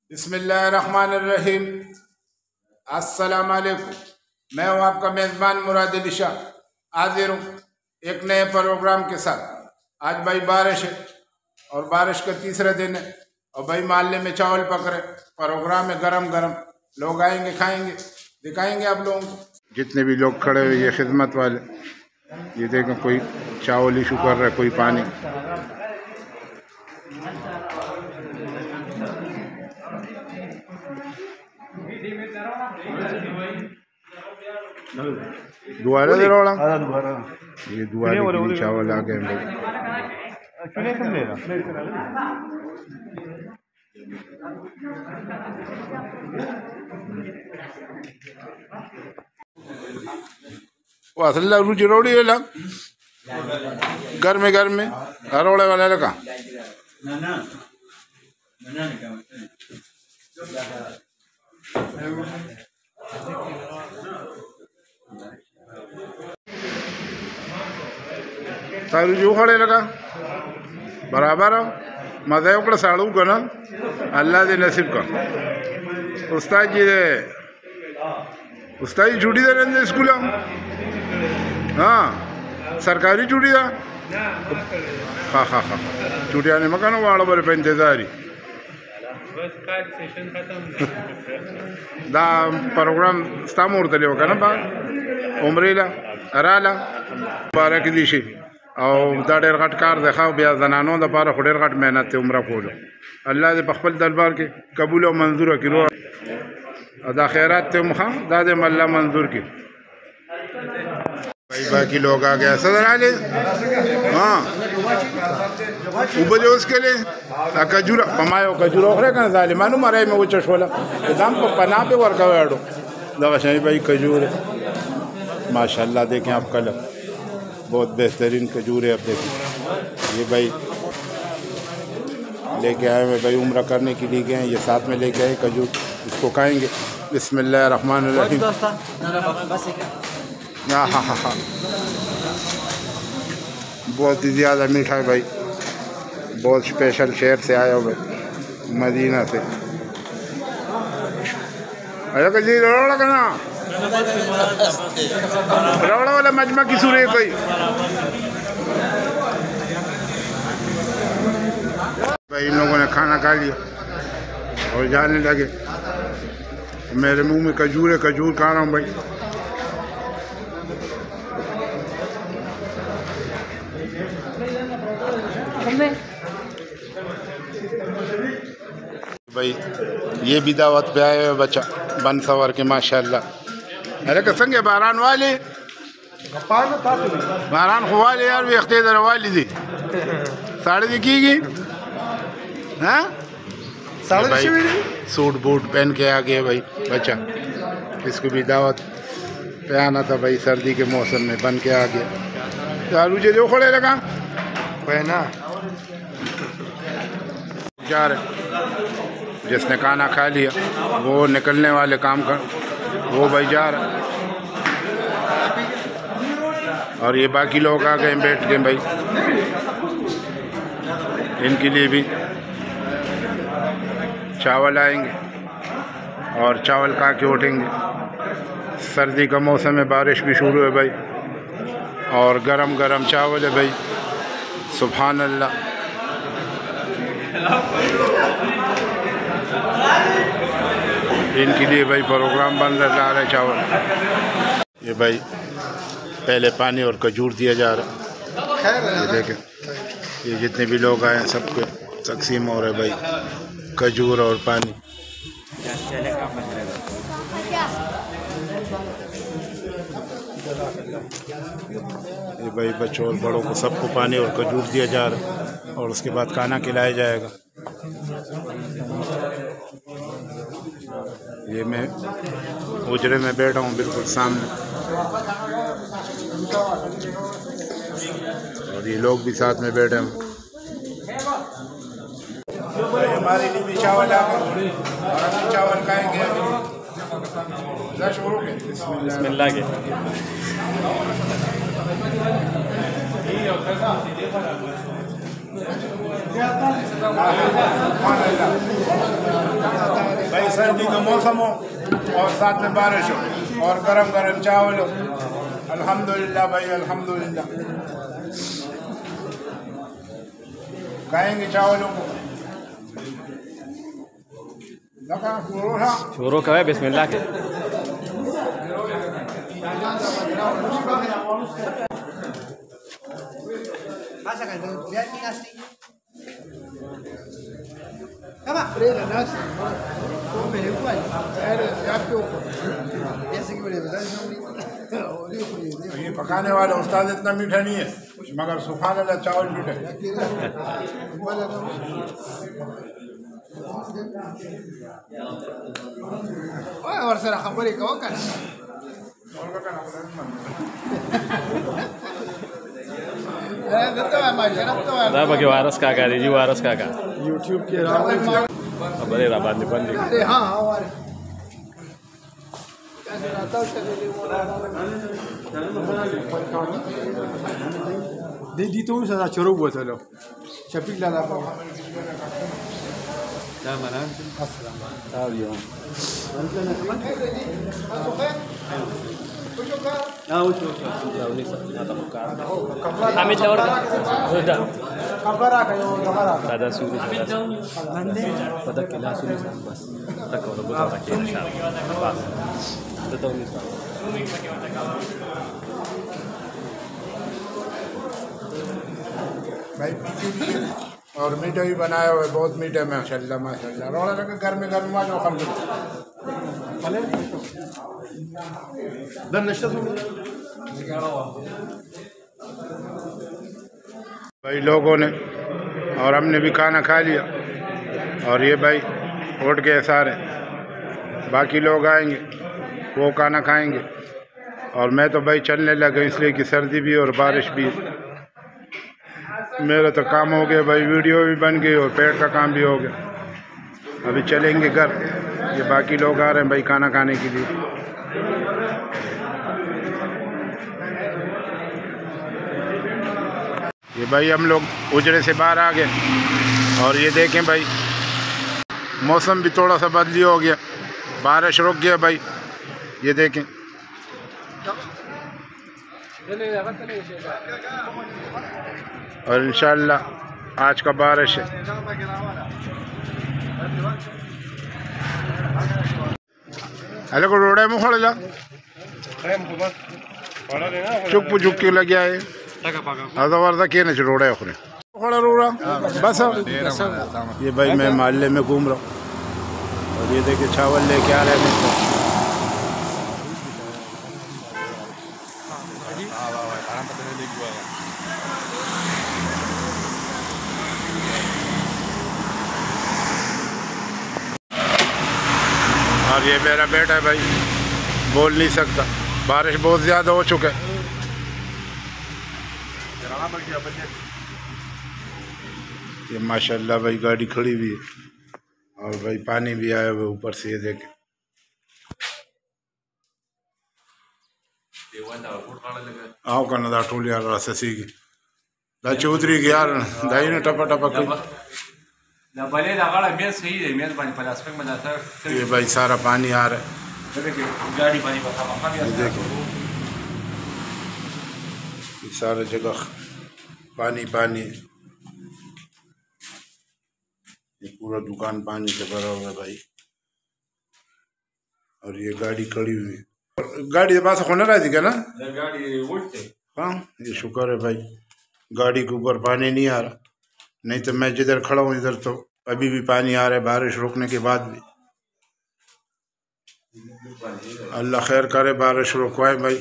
बिस्मिल्लाहिर्रहमानिर्रहीम। अस्सलाम वालेकुम। मैं हूँ आपका मेज़बान मुराद अली शाह, हाजिर हूँ एक नए प्रोग्राम के साथ। आज भाई बारिश है और बारिश का तीसरा दिन है और भाई मोहल्ले में चावल पक रहे, प्रोग्राम है गरम गरम। लोग आएंगे, खाएंगे, दिखाएंगे आप लोगों को। जितने भी लोग खड़े हुए ये खिदमत वाले, ये देखें, कोई चावल इशू कर रहा है, कोई पानी। दुआरे दे रोड़ा ये दुआरे के लिए चावल आ गए भाई। वो असल रुचि रोड़ी है लग घर में रोड़े वाले लगा तारू जो खड़े लगा बराबर मजा उकड़ा साड़ू का ना अल्लाह दे नसीब का। उस्ताद जी छुट्टी दे रहे स्कूल। हाँ सरकारी छुट्टी था। हाँ छुट्टी आने मकान वाड़ा बड़े पे इंतजारी दा प्रोग्राम स्तामूर तले होगा ना बा उम्रेला अराला बारह की दिशी और दा डेर घट कार देखा बिया जनानों दा पारा खुडेर घट मेहनत उम्र खोलो। अल्लाह दे पखपल दरबार के कबूल और मंजूर की रो अदा खैरात ते मुखा दादे मल्ला मंजूर की भाई। बाकी लोग आ गया सदर आले। हाँ उपजो उसके लिए खजूर पमायो खजूर ओखरे का जालिमानु मरे में वो चशोला दाम पर पना पे वर्का वाडो दवाशाही भाई खजूर है माशाल्लाह। देखें आप कलर बहुत बेहतरीन खजूर है। अब देखें ये भाई लेके आए हैं भाई, उम्र करने के लिए गए, ये साथ में लेके आए खजूर, इसको खाएंगे। बिस्मिल्लाहिर्रहमानिर्रहीम। हाँ बहुत ही ज़्यादा मीठा है भाई, बहुत स्पेशल शहर से आया हो भाई, मदीना से। अरे कजी रोड़ा का ना रोड़ा वाला मजमा की सूरे कोई भाई। इन लोगों ने खाना खा लिया और जाने लगे। मेरे मुंह में खजूर है, खजूर खा रहा हूँ भाई। भाई ये भी दावत पे आए हुए बच्चा बन सवर के माशाल्लाह। अरे कसंगे बारान वाले बारान खुवाले यार भी अख्तेदर वाली थी साढ़े दिखेगी। हाँ सूट बूट पहन के आ गए भाई बच्चा, इसको भी दावत पे आना था भाई। सर्दी के मौसम में बन के आ गया। आलू जो खड़े लगा पहना जा रहे, जिसने खाना खा लिया वो निकलने वाले काम कर वो भाई जा रहा। और ये बाकी लोग आ गए बैठ के भाई, इनके लिए भी चावल आएंगे और चावल खा के उठेंगे। सर्दी का मौसम है, बारिश भी शुरू है भाई और गरम गरम चावल है भाई। सुभान अल्लाह। इनके लिए भाई प्रोग्राम बन रहा है चावल। ये भाई पहले पानी और खजूर दिया जा रहा है। ये देखें, ये जितने भी लोग आए हैं सबको तकसीम हो रहा है भाई खजूर और पानी। ये भाई बच्चों और बड़ों को सबको पानी और खजूर दिया जा रहा है और उसके बाद खाना खिलाया जाएगा। ये मैं हुजरे में बैठा हूँ बिल्कुल सामने और ये लोग भी साथ में बैठे हैं। हमारे लिए भी चावल आ गए और अभी चावल खाएंगे। बिस्मिल्लाह के सर्दी का मौसम हो और साथ में बारिश हो और गरम गरम चावल हो। अल्हम्दुलिल्लाह भाई, अल्हम्दुलिल्लाह। खाएंगे चावलों को। शुरू करें बिस्मिल्लाह के। ये पकाने वाला उस्ताद इतना मीठा नहीं है, मगर सुभान अल्लाह चावल मीठा है। और सर खबर कहो कर bagi waras kakak di waras kakak YouTube के बड़े राबाद ने बंद अरे हाँ हमारे دي تونس هذا شروبه له شبيك لا لا لا mana tahu ya Hamid Laur sudah ada sulit pada kelas sulit bas tak kalau betul tak insyaallah bas betul ni भाई और मीठा भी बनाया हुआ है, बहुत मीठा है माशाल्लाह माशाल्लाह। रोड़ा लगे घर में गर्म जो खम भाई लोगों ने और हमने भी खाना खा लिया और ये भाई उठ गए सारे, बाकी लोग आएंगे वो खाना खाएंगे और मैं तो भाई चलने लगा इसलिए कि सर्दी भी और बारिश भी। मेरा तो काम हो गया भाई, वीडियो भी बन गई और पेट का काम भी हो गया। अभी चलेंगे घर, ये बाकी लोग आ रहे हैं भाई खाना खाने के लिए। ये भाई हम लोग उजड़े से बाहर आ गए और ये देखें भाई मौसम भी थोड़ा सा बदली हो गया, बारिश रुक गया भाई, ये देखें। और इंशाल्लाह आज का बारिश है। अरे को रोड़ा में खोल ला चुप चुप क्यों लग गया है आधा वारदा क्या नहीं रोड़ा है खोले खोला रोड़ा बस। ये भाई मैं मोहल्ले में घूम रहा हूँ और ये देखिए चावल लेके आ रहे हैं मुझको। और ये मेरा बेटा है भाई, बोल नहीं सकता, बारिश बहुत ज़्यादा हो चुका है। ये माशाल्लाह भाई गाड़ी खड़ी हुई है और भाई पानी भी आया हुआ ऊपर से, ये देखे। आओ का नदा टोल यार रास्ते सीखे दा चौधरी के यार दाई ने टपा टपा कर। ये भाई सारा पानी आ रहा है, ये देखो ये सारा जगह पानी पानी, ये पूरा दुकान पानी से भरा हुआ है भाई। और ये गाड़ी खड़ी हुई है, गाड़ी के पास होने रही थी क्या ना गाड़ी उल्टे। हाँ ये शुक्र है भाई गाड़ी के ऊपर पानी नहीं आ रहा, नहीं तो मैं जिधर खड़ा हूँ इधर तो अभी भी पानी आ रहा है बारिश रुकने के बाद भी। अल्लाह खैर करे, बारिश रुकवाए भाई।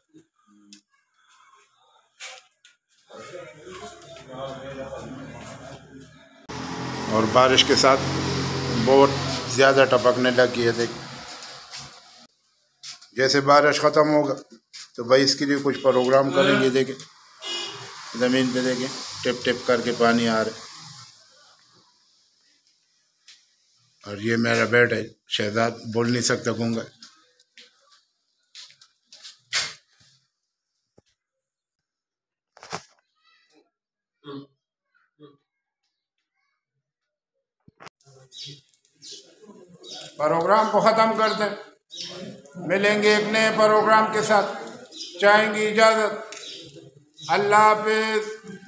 और बारिश के साथ बहुत ज़्यादा टपकने लगी है। देख जैसे बारिश ख़त्म होगा तो भाई इसके लिए कुछ प्रोग्राम करेंगे। देखें ज़मीन पे देखें टिप टिप करके पानी आ रहा है। और ये मेरा बेटा है शहजाद, बोल नहीं सकता गूंगा। प्रोग्राम को ख़त्म करते हैं। मिलेंगे एक नए प्रोग्राम के साथ, चाहेंगे इजाज़त। अल्लाह हाफ़िज़।